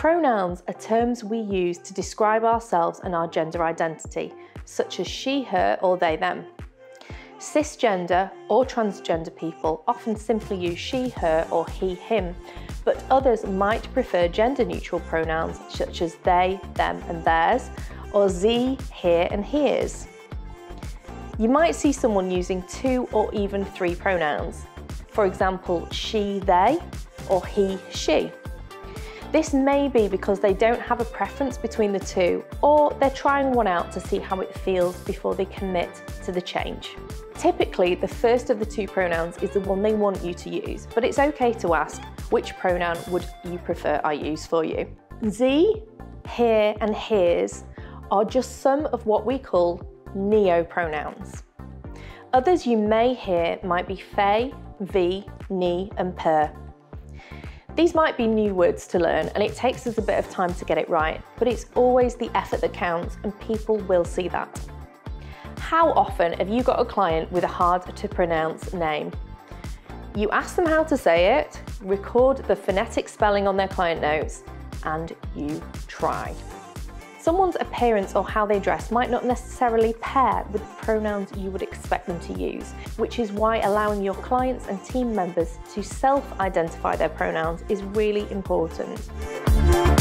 Pronouns are terms we use to describe ourselves and our gender identity, such as she, her, or they, them. Cisgender or transgender people often simply use she, her, or he, him, but others might prefer gender-neutral pronouns such as they, them, and theirs, or sie, here, and hers. You might see someone using 2 or even 3 pronouns. For example, she, they, or he, she. This may be because they don't have a preference between the two, or they're trying one out to see how it feels before they commit to the change. Typically, the first of the 2 pronouns is the one they want you to use, but it's okay to ask, which pronoun would you prefer I use for you? Sie, here, and hers are just some of what we call neo-pronouns. Others you may hear might be fe, vi, ni, and per. These might be new words to learn, and it takes us a bit of time to get it right, but it's always the effort that counts, and people will see that. How often have you got a client with a hard to pronounce name? You ask them how to say it, record the phonetic spelling on their client notes, and you try. Someone's appearance or how they dress might not necessarily pair with the pronouns you would expect them to use, which is why allowing your clients and team members to self-identify their pronouns is really important.